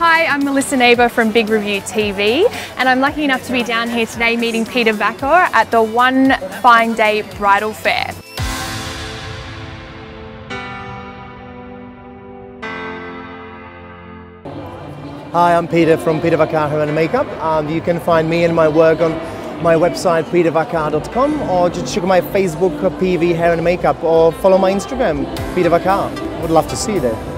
Hi, I'm Melissa Neighbour from Big Review TV, and I'm lucky enough to be down here today meeting Peter Vacar at the One Fine Day Bridal Fair. Hi, I'm Peter from Peter Vacar Hair and Makeup. You can find me and my work on my website petervacar.com, or just check my Facebook PV Hair and Makeup, or follow my Instagram Peter Vacar. Would love to see you there.